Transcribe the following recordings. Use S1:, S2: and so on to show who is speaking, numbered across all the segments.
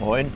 S1: Moin.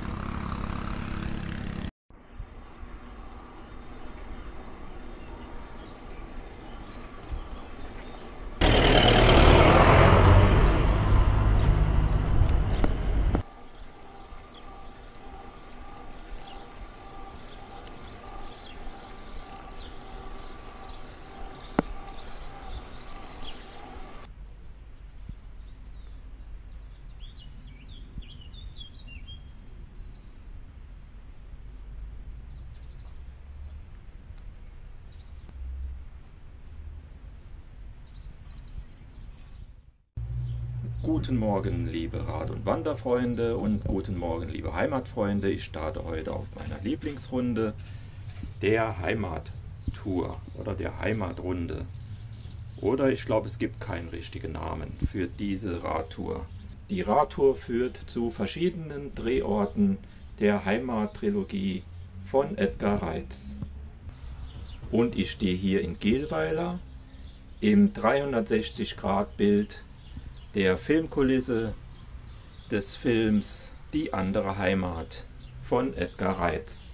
S2: Guten Morgen, liebe Rad- und Wanderfreunde und guten Morgen, liebe Heimatfreunde. Ich starte heute auf meiner Lieblingsrunde, der Heimattour oder der Heimatrunde. Oder ich glaube, es gibt keinen richtigen Namen für diese Radtour. Die Radtour führt zu verschiedenen Drehorten der Heimattrilogie von Edgar Reitz. Und ich stehe hier in Gehlweiler im 360-Grad-Bild der Filmkulisse des Films Die andere Heimat von Edgar Reitz.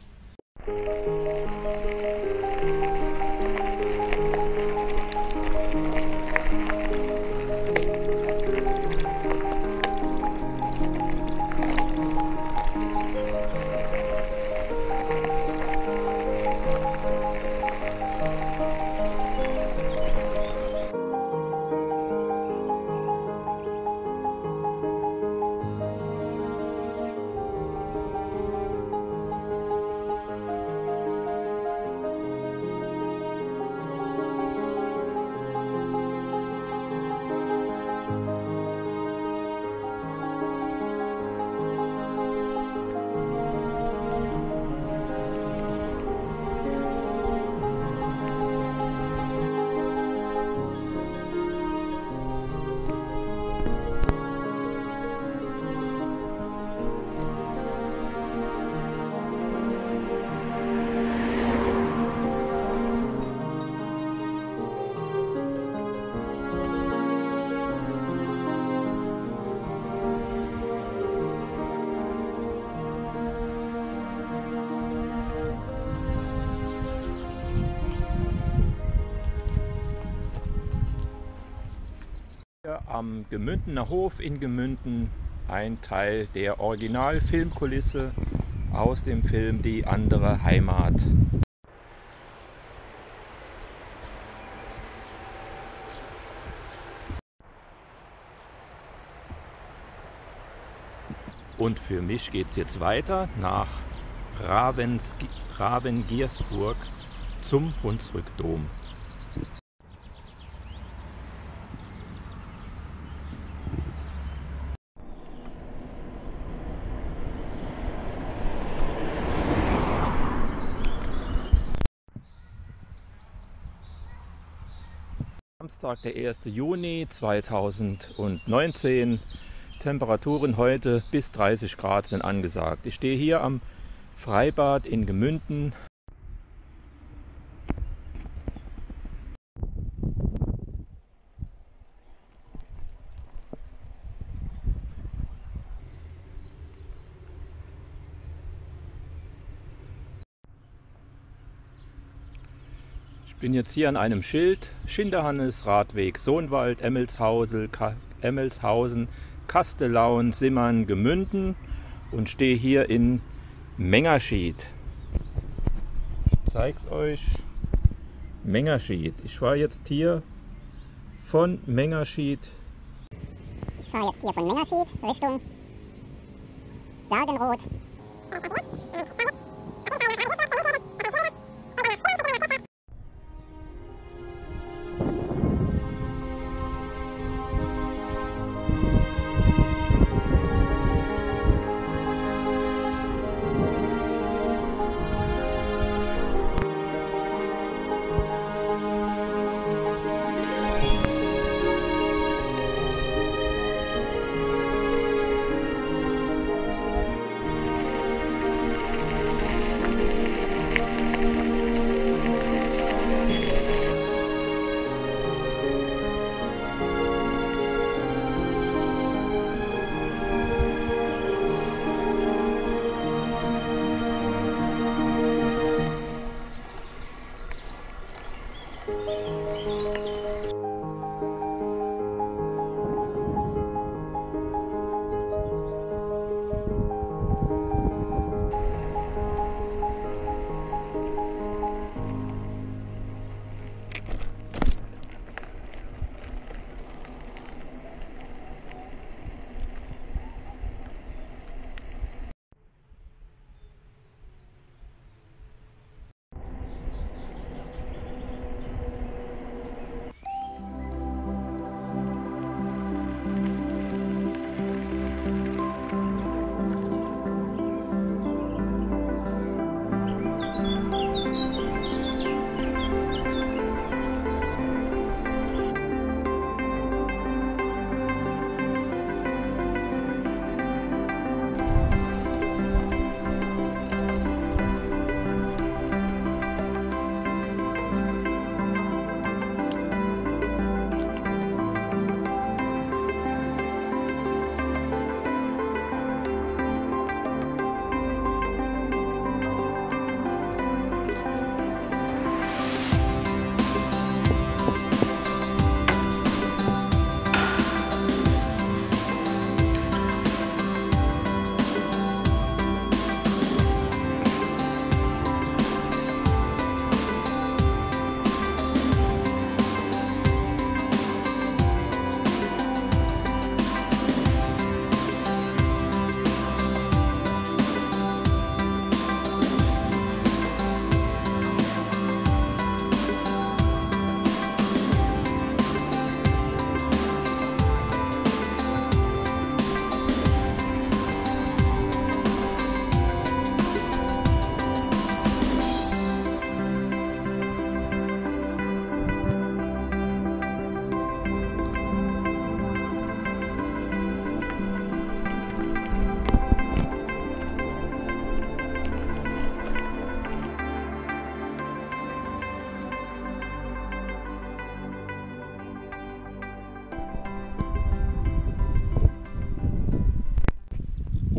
S2: Am Gemündener Hof in Gemünden ein Teil der Original-Filmkulisse aus dem Film Die andere Heimat. Und für mich geht es jetzt weiter nach Ravengiersburg zum Hunsrückdom. Samstag, der 1. Juni 2019. Temperaturen heute bis 30 Grad sind angesagt. Ich stehe hier am Freibad in Gemünden. Ich bin jetzt hier an einem Schild: Schinderhannes, Radweg Sohnwald, Emmelshausen, Kastelaun, Simmern, Gemünden und stehe hier in Mengerschied. Ich zeige es euch. Mengerschied. Ich fahre jetzt hier von Mengerschied.
S3: Richtung Sargenroth.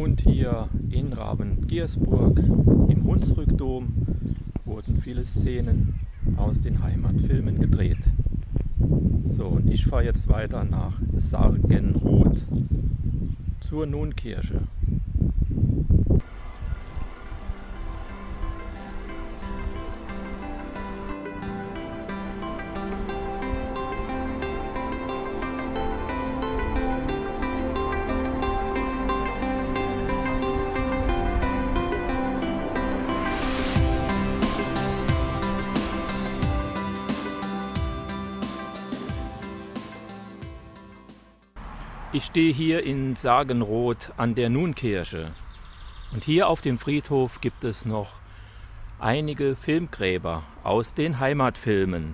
S2: Und hier in Ravengiersburg im Hunsrückdom wurden viele Szenen aus den Heimatfilmen gedreht. So, und ich fahre jetzt weiter nach Sargenroth zur Nunkirche. Ich stehe hier in Sargenroth an der Nunkirche und hier auf dem Friedhof gibt es noch einige Filmgräber aus den Heimatfilmen.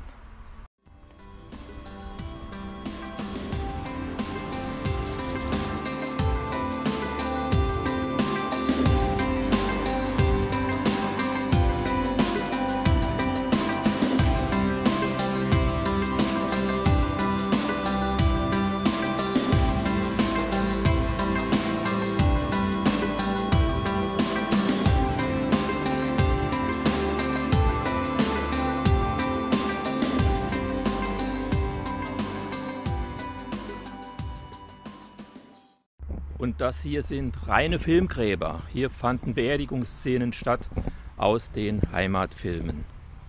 S2: Und das hier sind reine Filmgräber. Hier fanden Beerdigungsszenen statt aus den Heimatfilmen.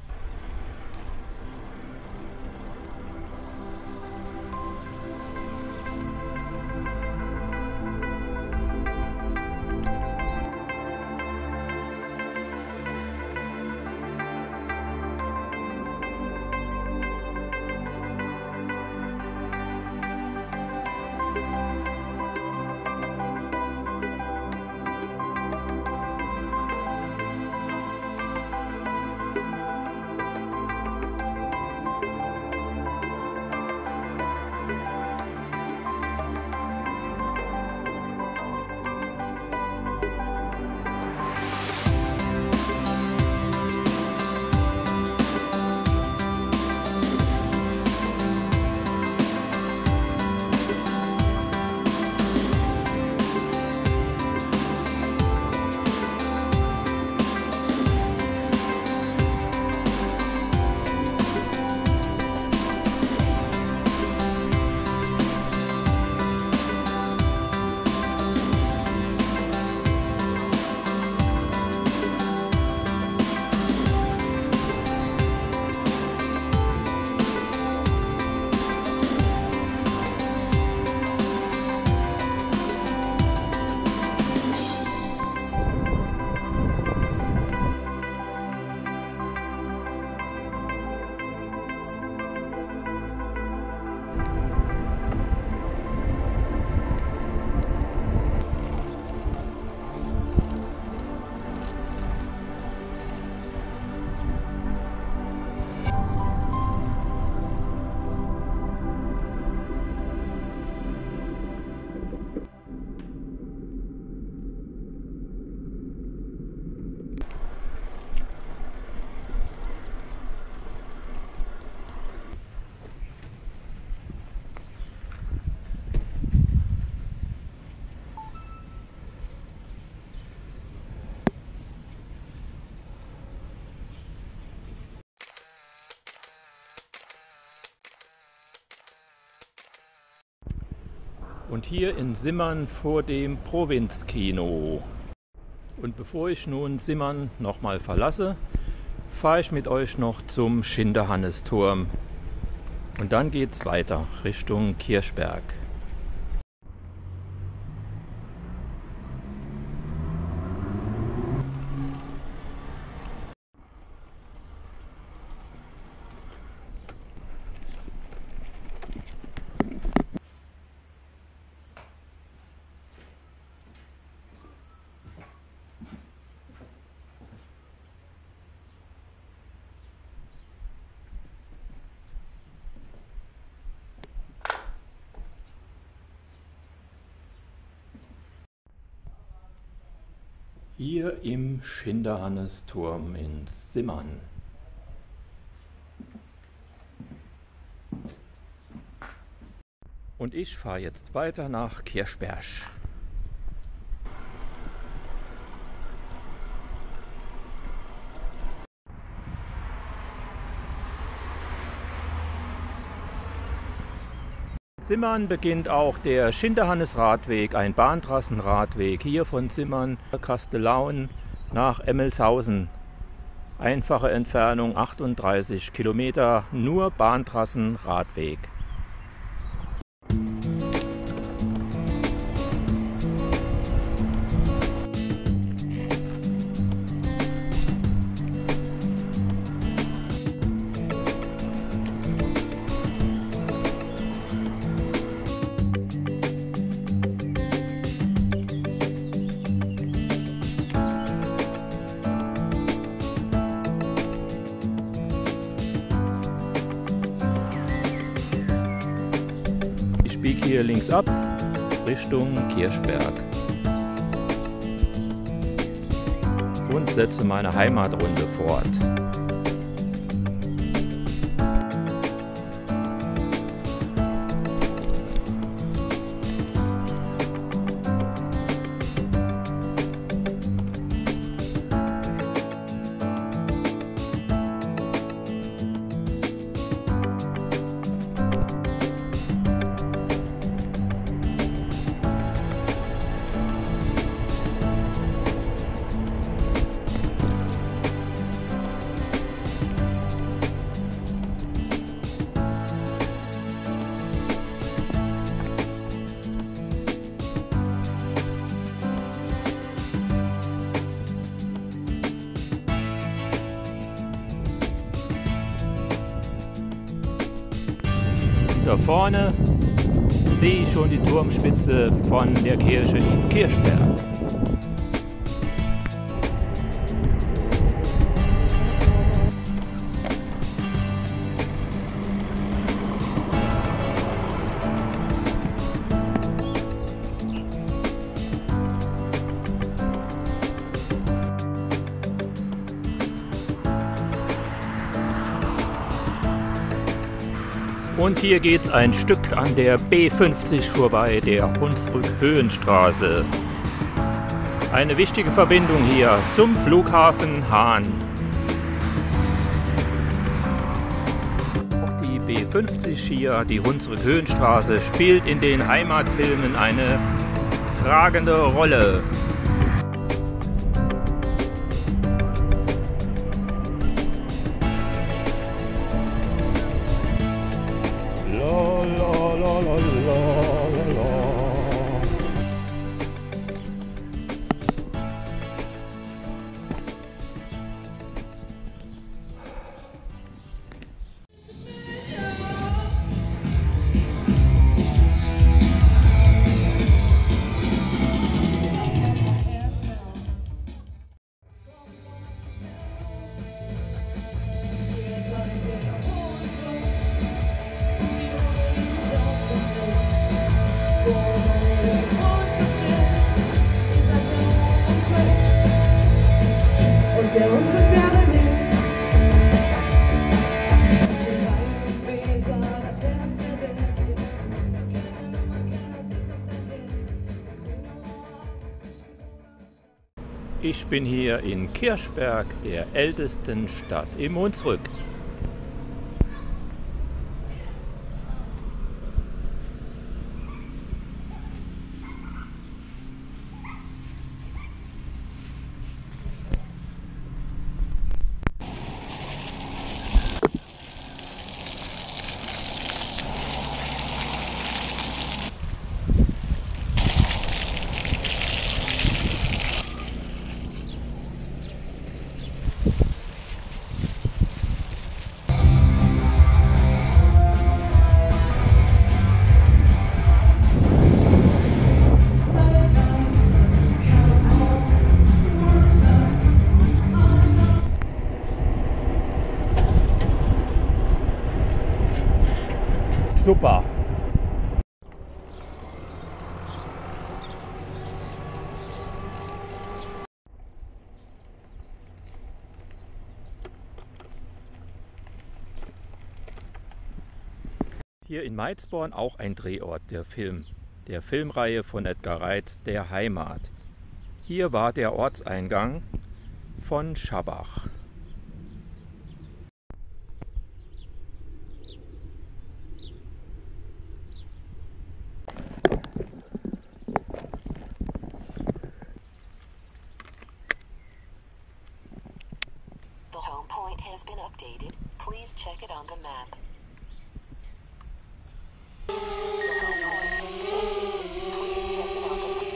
S2: Und hier in Simmern vor dem Provinzkino. Und bevor ich nun Simmern nochmal verlasse, fahre ich mit euch noch zum Schinderhannesturm. Und dann geht's weiter Richtung Kirchberg. Hier im Schinderhannesturm in Simmern. Und ich fahre jetzt weiter nach Kirchberg. Simmern beginnt auch der Schinderhannes-Radweg, ein Bahntrassenradweg, hier von Simmern, Kastellaun nach Emmelshausen. Einfache Entfernung 38 Kilometer, nur Bahntrassenradweg. Ich biege hier links ab Richtung Kirchberg und setze meine Heimatrunde fort. Da vorne sehe ich schon die Turmspitze von der Kirche in Kirchberg. Und hier geht es ein Stück an der B50 vorbei, der Hunsrück-Höhenstraße. Eine wichtige Verbindung hier zum Flughafen Hahn. Auch die B50 hier, die Hunsrück-Höhenstraße, spielt in den Heimatfilmen eine tragende Rolle. Ich bin hier in Kirchberg, der ältesten Stadt im Hunsrück. Super! Hier in Meizborn auch ein Drehort der Filmreihe von Edgar Reitz, Der Heimat. Hier war der Ortseingang von Schabach.
S1: outdated, please check it on the map. The home point has been updated, please check it on the map.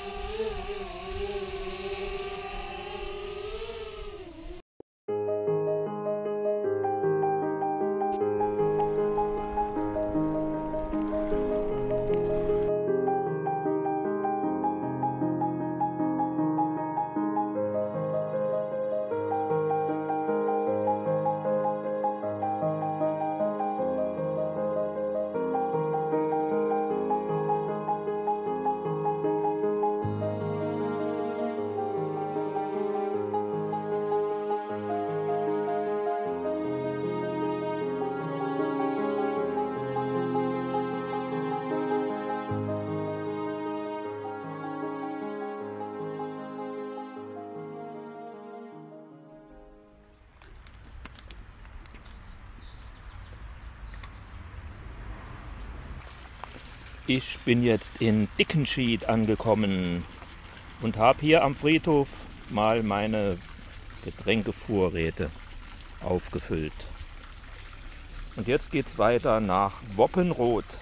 S2: Ich bin jetzt in Dickenschied angekommen und habe hier am Friedhof mal meine Getränkevorräte aufgefüllt. Und jetzt geht es weiter nach Woppenroth.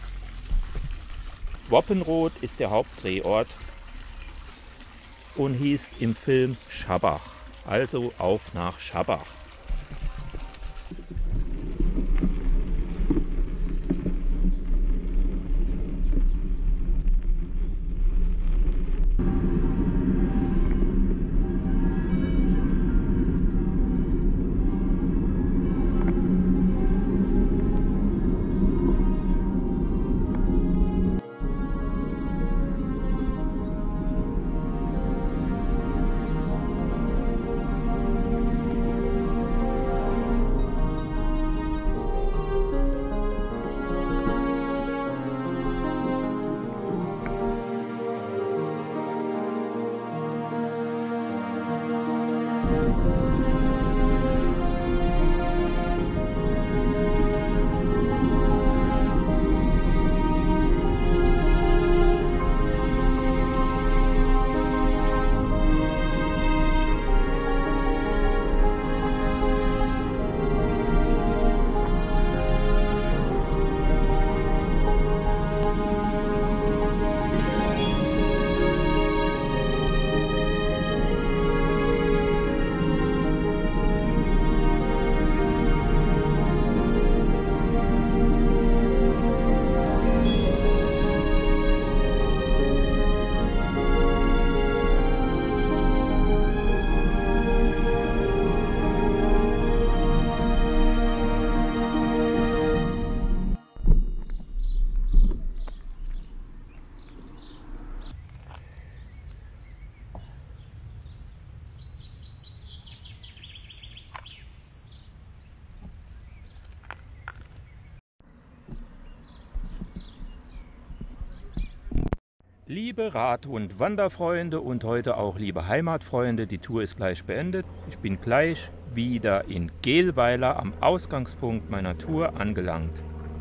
S2: Woppenroth ist der Hauptdrehort und hieß im Film Schabach. Also auf nach Schabach. Liebe Rad- und Wanderfreunde und heute auch liebe Heimatfreunde, die Tour ist gleich beendet. Ich bin gleich wieder in Gehlweiler am Ausgangspunkt meiner Tour angelangt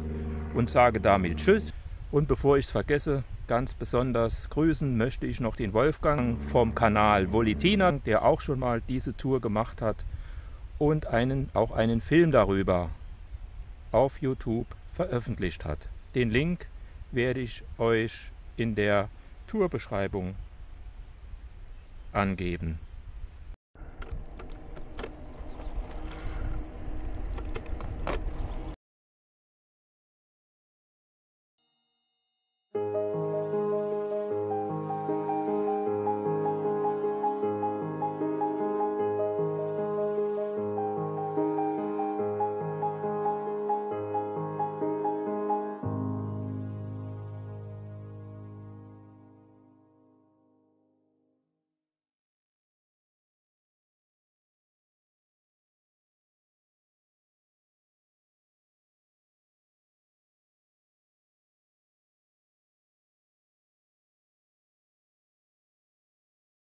S2: und sage damit Tschüss. Und bevor ich es vergesse, ganz besonders grüßen möchte ich noch den Wolfgang vom Kanal Volitina, der auch schon mal diese Tour gemacht hat und auch einen Film darüber auf YouTube veröffentlicht hat. Den Link werde ich euch in der Tourbeschreibung angeben.